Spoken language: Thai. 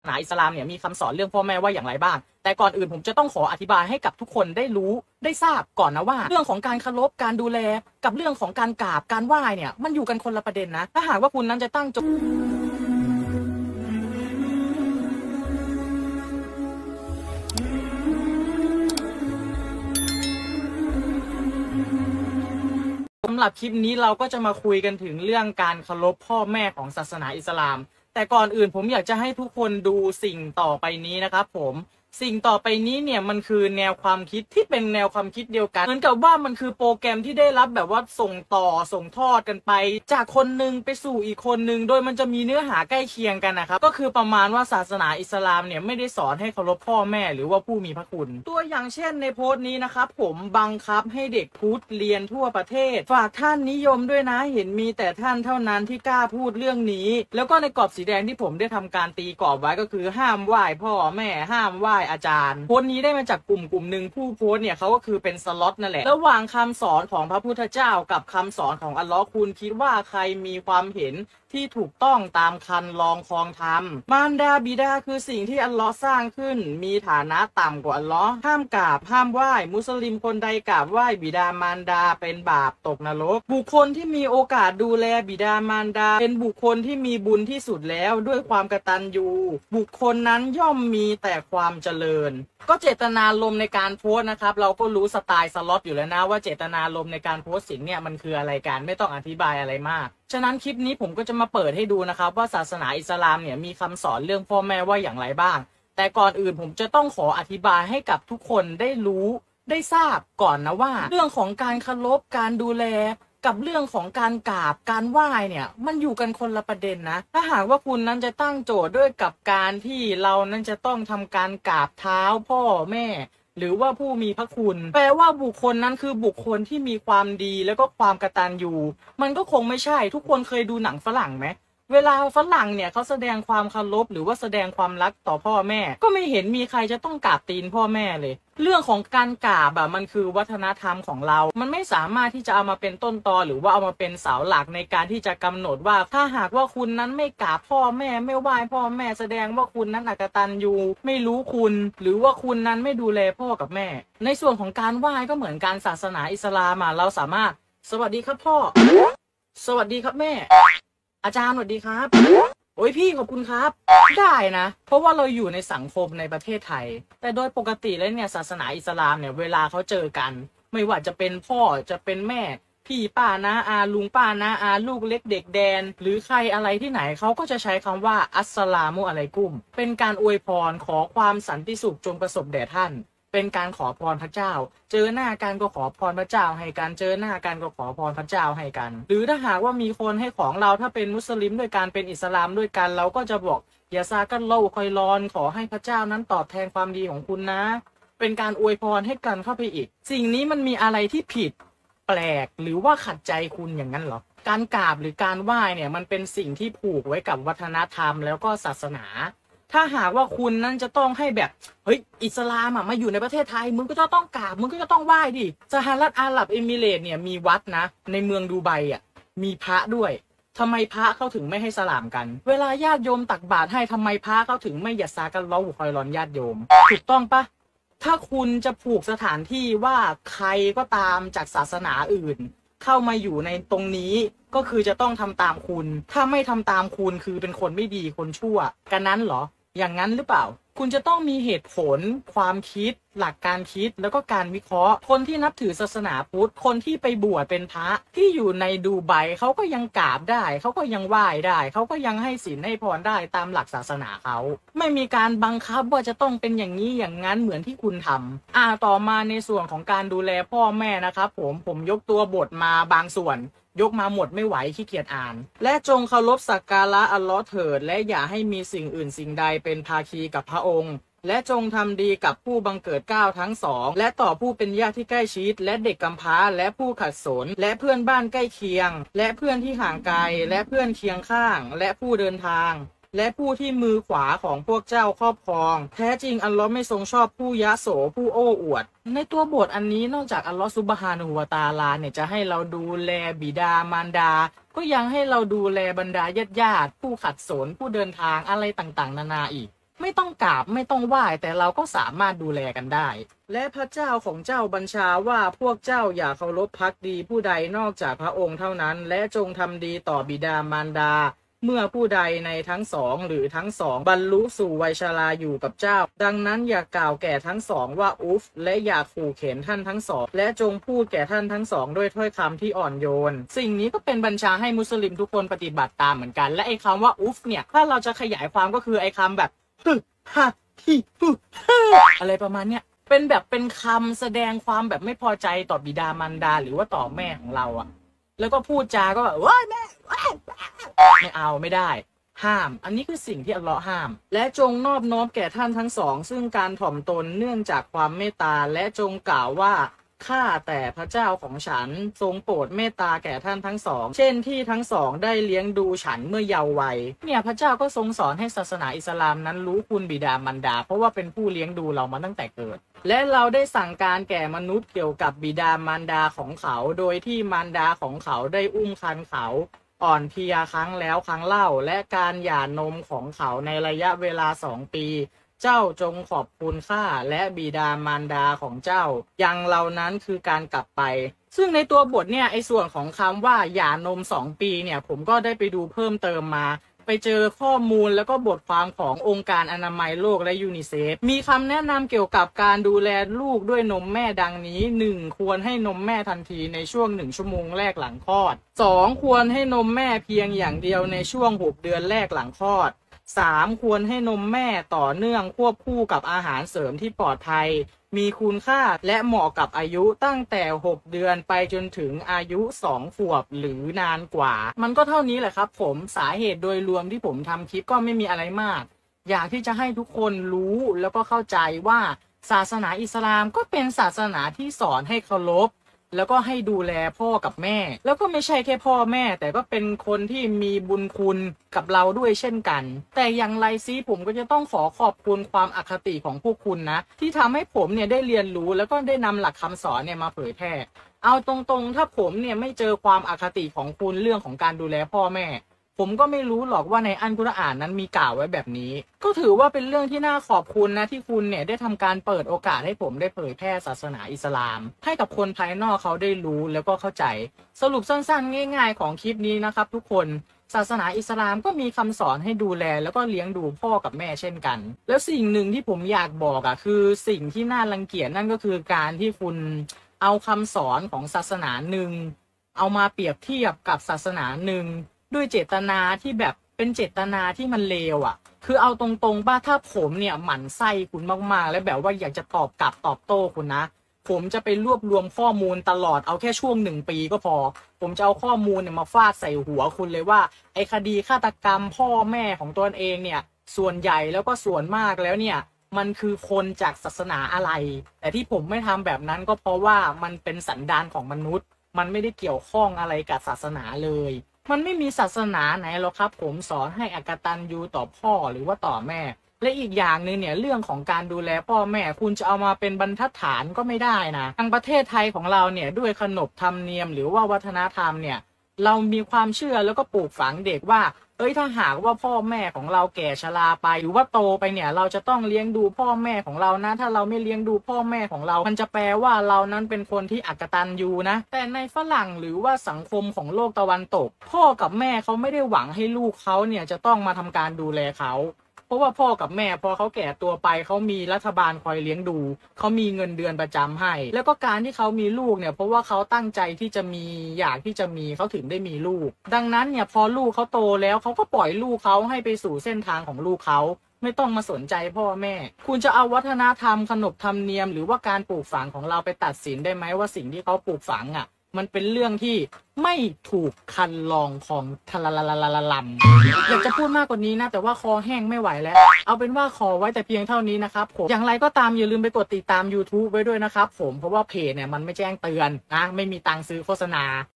ศาสนาอิสลามเนี่ยมีคำสอนเรื่องพ่อแม่ว่าอย่างไรบ้างแต่ก่อนอื่นผมจะต้องขออธิบายให้กับทุกคนได้รู้ได้ทราบก่อนนะว่าเรื่องของการเคารพการดูแลกับเรื่องของการกราบการไหว้เนี่ยมันอยู่กันคนละประเด็นนะถ้าหากว่าคุณนั้นจะตั้งใจสำหรับคลิปนี้เราก็จะมาคุยกันถึงเรื่องการเคารพพ่อแม่ของศาสนาอิสลามแต่ก่อนอื่นผมอยากจะให้ทุกคนดูสิ่งต่อไปนี้นะครับสิ่งต่อไปนี้เนี่ยมันคือแนวความคิดที่เป็นแนวความคิดเดียวกันเหมือนกับว่ามันคือโปรแกรมที่ได้รับแบบว่าส่งต่อส่งทอดกันไปจากคนหนึ่งไปสู่อีกคนหนึ่งโดยมันจะมีเนื้อหาใกล้เคียงกันนะครับก็คือประมาณว่าศาสนาอิสลามเนี่ยไม่ได้สอนให้เคารพพ่อแม่หรือว่าผู้มีพระคุณตัวอย่างเช่นในโพสต์นี้นะครับผมบังคับให้เด็กพุทธเรียนทั่วประเทศฝากท่านนิยมด้วยนะเห็นมีแต่ท่านเท่านั้นที่กล้าพูดเรื่องนี้แล้วก็ในกรอบสีแดงที่ผมได้ทำการตีกรอบไว้ก็คือห้ามไหว้พ่อแม่ห้ามไหว้อาจารย์นี้ได้มาจากกลุ่มหนึ่งผู้โพสต์เนี่ยเขาก็คือเป็นสล็อตนั่นแหละระหว่างคำสอนของพระพุทธเจ้ากับคำสอนของอัลเลาะห์คุณคิดว่าใครมีความเห็นที่ถูกต้องตามคันลองครองธรรมมารดาบิดาคือสิ่งที่อัลเลาะห์สร้างขึ้นมีฐานะต่ำกว่าอัลเลาะห์ห้ามกราบห้ามไหว้มุสลิมคนใดกราบไหว้บิดามารดาเป็นบาปตกนรกบุคคลที่มีโอกาสดูแลบิดามารดาเป็นบุคคลที่มีบุญที่สุดแล้วด้วยความกตัญญูบุคคลนั้นย่อมมีแต่ความเจริญก็เจตนารมณ์ในการโพสต์นะครับเราก็รู้สไตล์สล็อตอยู่แล้วนะว่าเจตนารมณ์ในการโพสต์สิ่งเนี่ยมันคืออะไรกันไม่ต้องอธิบายอะไรมากฉะนั้นคลิปนี้ผมก็จะมาเปิดให้ดูนะครับว่าศาสนาอิสลามเนี่ยมีคำสอนเรื่องพ่อแม่ว่าอย่างไรบ้างแต่ก่อนอื่นผมจะต้องขออธิบายให้กับทุกคนได้รู้ได้ทราบก่อนนะว่าเรื่องของการเคารพการดูแลกับเรื่องของการกราบการไหว้เนี่ยมันอยู่กันคนละประเด็นนะถ้าหากว่าคุณนั้นจะตั้งโจทย์ด้วยกับการที่เรานั้นจะต้องทำการกราบเท้าพ่อแม่หรือว่าผู้มีพระคุณแปลว่าบุคคลนั้นคือบุคคลที่มีความดีแล้วก็ความกตัญญูมันก็คงไม่ใช่ทุกคนเคยดูหนังฝรั่งไหมเวลาฝรั่งเนี่ยเขาแสดงความเคารพหรือว่าแสดงความรักต่อพ่อแม่ก็ไม่เห็นมีใครจะต้องกราบตีนพ่อแม่เลยเรื่องของการกราบแบบมันคือวัฒนธรรมของเรามันไม่สามารถที่จะเอามาเป็นต้นตอหรือว่าเอามาเป็นเสาหลักในการที่จะกำหนดว่าถ้าหากว่าคุณนั้นไม่กราบพ่อแม่ไม่ไหว้พ่อแม่แสดงว่าคุณนั้นอกตัญญูไม่รู้คุณหรือว่าคุณนั้นไม่ดูแลพ่อกับแม่ในส่วนของการไหว้ก็เหมือนการศาสนาอิสลามเราสามารถสวัสดีครับพ่อสวัสดีครับแม่อาจารย์สวัสดีครับโอ้ยพี่ขอบคุณครับได้นะเพราะว่าเราอยู่ในสังคมในประเทศไทยแต่โดยปกติแล้วเนี่ยศาสนาอิสลามเนี่ยเวลาเขาเจอกันไม่ว่าจะเป็นพ่อจะเป็นแม่พี่ป้าน้าอาลุงป้าน้าอาลูกเล็กเด็กแดนหรือใครอะไรที่ไหนเขาก็จะใช้คำว่าอัสสลามุอะลัยกุมเป็นการอวยพรขอความสันติสุขจงประสบแด่ท่านเป็นการขอพรพระเจ้าเจอหน้ากันก็ขอพรพระเจ้าให้กันเจอหน้ากันก็ขอพรพระเจ้าให้กันหรือถ้าหากว่ามีคนให้ของเราถ้าเป็นมุสลิมด้วยการเป็นอิสลามด้วยกันเราก็จะบอกอย่าซากันเล่าคอยรอนขอให้พระเจ้านั้นตอบแทนความดีของคุณนะเป็นการอวยพรให้กันเข้าไปอีกสิ่งนี้มันมีอะไรที่ผิดแปลกหรือว่าขัดใจคุณอย่างนั้นเหรอการกราบหรือการไหว้เนี่ยมันเป็นสิ่งที่ผูกไว้กับวัฒนธรรมแล้วก็ศาสนาถ้าหากว่าคุณนั้นจะต้องให้แบบเฮ้ยอิสลามมาอยู่ในประเทศไทยมึงก็จะต้องกราบมึงก็จะต้องไหว้ดิสหรัฐอาหรับเอมิเรตส์เนี่ยมีวัดนะในเมืองดูไบมีพระด้วยทำไมพระเขาถึงไม่ให้สลามกันเวลาญาติโยมตักบาตรให้ทำไมพระเขาถึงไม่หยัดซากันเล่าคอยร้อนญาติโยมถูกต้องปะถ้าคุณจะผูกสถานที่ว่าใครก็ตามจากศาสนาอื่นเข้ามาอยู่ในตรงนี้ก็คือจะต้องทำตามคุณถ้าไม่ทำตามคุณคือเป็นคนไม่ดีคนชั่วกันนั้นเหรออย่างนั้นหรือเปล่าคุณจะต้องมีเหตุผลความคิดหลักการคิดแล้วก็การวิเคราะห์คนที่นับถือศาสนาพุทธคนที่ไปบวชเป็นพระที่อยู่ในดูไบเขาก็ยังกราบได้เขาก็ยังไหว้ได้เขาก็ยังให้ศีลให้พรได้ตามหลักศาสนาเขาไม่มีการบังคับว่าจะต้องเป็นอย่างนี้อย่างนั้นเหมือนที่คุณทำต่อมาในส่วนของการดูแลพ่อแม่นะครับผมยกตัวบทมาบางส่วนยกมาหมดไม่ไหวขี้เกียจอ่านและจงเคารพสักการะอัลเลาะห์เถิดและอย่าให้มีสิ่งอื่นสิ่งใดเป็นภาคีกับพระองค์และจงทำดีกับผู้บังเกิดเกล้าทั้งสองและต่อผู้เป็นญาติที่ใกล้ชิดและเด็กกำพร้าและผู้ขัดสนและเพื่อนบ้านใกล้เคียงและเพื่อนที่ห่างไกลและเพื่อนเคียงข้างและผู้เดินทางและผู้ที่มือขวาของพวกเจ้าครอบครองแท้จริงอัลเลาะห์ไม่ทรงชอบผู้ยะโสผู้โอ้อวดในตัวบทอันนี้นอกจากอัลเลาะห์ซุบฮานะฮูวะตะอาลาเนี่ยจะให้เราดูแลบิดามารดาก็ยังให้เราดูแลบรรดาญาติผู้ขัดสนผู้เดินทางอะไรต่างๆนานาอีกไม่ต้องกราบไม่ต้องไหว้แต่เราก็สามารถดูแลกันได้และพระเจ้าของเจ้าบัญชาว่าพวกเจ้าอย่าเคารพภักดีผู้ใดนอกจากพระองค์เท่านั้นและจงทำดีต่อบิดามารดาเมื่อผู้ใดในทั้งสองหรือทั้งสองบรรลุสู่วัยชราอยู่กับเจ้าดังนั้นอย่ากล่าวแก่ทั้งสองว่าอุฟและอย่าขู่เข็นท่านทั้งสองและจงพูดแก่ท่านทั้งสองด้วยถ้อยคำที่อ่อนโยนสิ่งนี้ก็เป็นบัญชาให้มุสลิมทุกคนปฏิบัติตามเหมือนกันและไอ้คำว่าอุฟเนี่ยถ้าเราจะขยายความก็คือไอ้คำแบบฮึฮะฮิฮึอะไรประมาณเนี้ยเป็นคำแสดงความแบบไม่พอใจต่อบิดามารดาหรือว่าต่อแม่ของเราอะแล้วก็พูดจาก็แบบว้ายแม่ไม่เอาไม่ได้ห้ามอันนี้คือสิ่งที่อัลเลาะห์ห้ามและจงนอบน้อมแก่ท่านทั้งสองซึ่งการถ่อมตนเนื่องจากความเมตตาและจงกล่าวว่าข้าแต่พระเจ้าของฉันทรงโปรดเมตตาแก่ท่านทั้งสองเช่นที่ทั้งสองได้เลี้ยงดูฉันเมื่อเยาว์วัยเนี่ยพระเจ้าก็ทรงสอนให้ศาสนาอิสลามนั้นรู้คุณบิดามารดาเพราะว่าเป็นผู้เลี้ยงดูเรามาตั้งแต่เกิดและเราได้สั่งการแก่มนุษย์เกี่ยวกับบิดามารดาของเขาโดยที่มารดาของเขาได้อุ้มครรภ์เขาอ่อนเพลียครั้งแล้วครั้งเล่าและการหย่านมของเขาในระยะเวลา2 ปีเจ้าจงขอบคุณข้าและบิดามารดาของเจ้ายังเหล่านั้นคือการกลับไปซึ่งในตัวบทเนี่ยไอ้ส่วนของคำว่าหย่านม2 ปีเนี่ยผมก็ได้ไปดูเพิ่มเติมมาไปเจอข้อมูลแล้วก็บทความขององค์การอนามัยโลกและยูนิเซฟมีคำแนะนำเกี่ยวกับการดูแลลูกด้วยนมแม่ดังนี้ 1. ควรให้นมแม่ทันทีในช่วง1 ชั่วโมงแรกหลังคลอด 2. ควรให้นมแม่เพียงอย่างเดียวในช่วง6 เดือนแรกหลังคลอด 3. ควรให้นมแม่ต่อเนื่องควบคู่กับอาหารเสริมที่ปลอดภัยมีคุณค่าและเหมาะกับอายุตั้งแต่6 เดือนไปจนถึงอายุ2 ขวบหรือนานกว่ามันก็เท่านี้แหละครับผมสาเหตุโดยรวมที่ผมทำคลิปก็ไม่มีอะไรมากอยากที่จะให้ทุกคนรู้แล้วก็เข้าใจว่าศาสนาอิสลามก็เป็นศาสนาที่สอนให้เคารพแล้วก็ให้ดูแลพ่อกับแม่แล้วก็ไม่ใช่แค่พ่อแม่แต่ก็เป็นคนที่มีบุญคุณกับเราด้วยเช่นกันแต่อย่างไรซิผมก็จะต้องขอบคุณความอคติของพวกคุณนะที่ทำให้ผมเนี่ยได้เรียนรู้แล้วก็ได้นำหลักคำสอนเนี่ยมาเผยแพร่เอาตรงๆถ้าผมเนี่ยไม่เจอความอคติของคุณเรื่องของการดูแลพ่อแม่ผมก็ไม่รู้หรอกว่าในอัลกุรอานนั้นมีกล่าวไว้แบบนี้ก็ถือว่าเป็นเรื่องที่น่าขอบคุณนะที่คุณเนี่ยได้ทำการเปิดโอกาสให้ผมได้เผยแพร่ศาสนาอิสลามให้กับคนภายนอกเขาได้รู้แล้วก็เข้าใจสรุปสั้นๆง่ายๆของคลิปนี้นะครับทุกคนศาสนาอิสลามก็มีคำสอนให้ดูแลแล้วก็เลี้ยงดูพ่อกับแม่เช่นกันแล้วสิ่งหนึ่งที่ผมอยากบอกคือสิ่งที่น่ารังเกียจนั่นก็คือการที่คุณเอาคำสอนของศาสนาหนึ่งเอามาเปรียบเทียบกับศาสนาหนึ่งด้วยเจตนาที่แบบเป็นเจตนาที่มันเลวคือเอาตรงๆป่ะถ้าผมเนี่ยหมั่นไส้คุณมากๆแล้วแบบว่าอยากจะตอบกลับตอบโต้คุณนะผมจะไปรวบรวมข้อมูลตลอดเอาแค่ช่วง1 ปีก็พอผมจะเอาข้อมูลเนี่ยมาฟาดใส่หัวคุณเลยว่าไอ้คดีฆาตกรรมพ่อแม่ของตนเองเนี่ยส่วนใหญ่แล้วก็ส่วนมากแล้วเนี่ยมันคือคนจากศาสนาอะไรแต่ที่ผมไม่ทำแบบนั้นก็เพราะว่ามันเป็นสันดานของมนุษย์มันไม่ได้เกี่ยวข้องอะไรกับศาสนาเลยมันไม่มีศาสนาไหนหรอกครับผมสอนให้อกตัญญูต่อพ่อหรือว่าต่อแม่และอีกอย่างหนึ่งเนี่ยเรื่องของการดูแลพ่อแม่คุณจะเอามาเป็นบรรทัดฐานก็ไม่ได้นะทางประเทศไทยของเราเนี่ยด้วยขนบธรรมเนียมหรือว่าวัฒนธรรมเนี่ยเรามีความเชื่อแล้วก็ปลูกฝังเด็กว่าถ้าหากว่าพ่อแม่ของเราแก่ชราไปหรือว่าโตไปเนี่ยเราจะต้องเลี้ยงดูพ่อแม่ของเรานะถ้าเราไม่เลี้ยงดูพ่อแม่ของเรามันจะแปลว่าเรานั้นเป็นคนที่อกตัญญูนะแต่ในฝรั่งหรือว่าสังคมของโลกตะวันตกพ่อกับแม่เขาไม่ได้หวังให้ลูกเขาเนี่ยจะต้องมาทำการดูแลเขาเพราะว่าพ่อกับแม่พอเขาแก่ตัวไปเขามีรัฐบาลคอยเลี้ยงดูเขามีเงินเดือนประจำให้แล้วก็การที่เขามีลูกเนี่ยเพราะว่าเขาตั้งใจที่จะมีอยากที่จะมีเขาถึงได้มีลูกดังนั้นเนี่ยพอลูกเขาโตแล้วเขาก็ปล่อยลูกเขาให้ไปสู่เส้นทางของลูกเขาไม่ต้องมาสนใจพ่อแม่คุณจะเอาวัฒนธรรมขนบธรรมเนียมหรือว่าการปลูกฝังของเราไปตัดสินได้ไหมว่าสิ่งที่เขาปลูกฝังมันเป็นเรื่องที่ไม่ถูกคันลองของทะละลำอยากจะพูดมากกว่านี้นะแต่ว่าคอแห้งไม่ไหวแล้วเอาเป็นว่าขอไว้แต่เพียงเท่านี้นะครับผมอย่างไรก็ตามอย่าลืมไปกดติดตาม YouTube ไว้ด้วยนะครับผมเพราะว่าเพจเนี่ยมันไม่แจ้งเตือนนะไม่มีตังค์ซื้อโฆษณา